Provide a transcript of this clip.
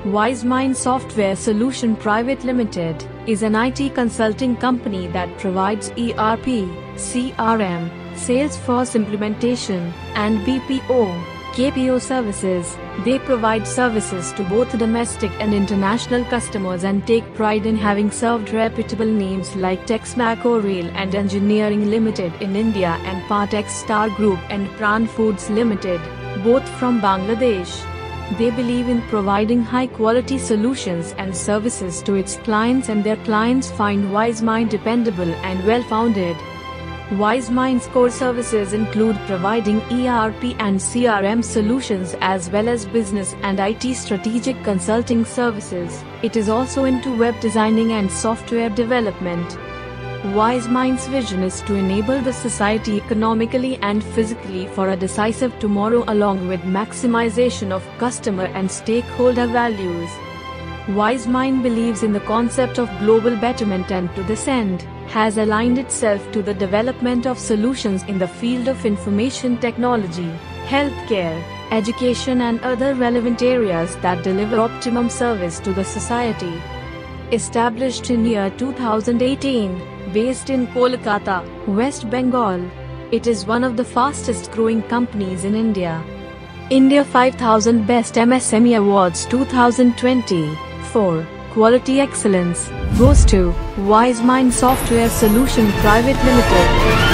WiseMind Software Solution Private Limited is an IT consulting company that provides ERP, CRM, Salesforce implementation, and BPO, KPO services. They provide services to both domestic and international customers and take pride in having served reputable names like Texmaco Rail and Engineering Limited in India and Partex Star Group and Pran Foods Limited, both from Bangladesh. They believe in providing high-quality solutions and services to its clients, and their clients find WiseMind dependable and well-founded. WiseMind's core services include providing ERP and CRM solutions as well as business and IT strategic consulting services. It is also into web designing and software development. WiseMind's vision is to enable the society economically and physically for a decisive tomorrow, along with maximization of customer and stakeholder values. WiseMind believes in the concept of global betterment and to this end, has aligned itself to the development of solutions in the field of information technology, healthcare, education and other relevant areas that deliver optimum service to the society. Established in year 2018, based in Kolkata, West Bengal, it is one of the fastest growing companies in India. India 5000 Best MSME Awards 2020 for Quality Excellence goes to WiseMind Software Solution Private Limited.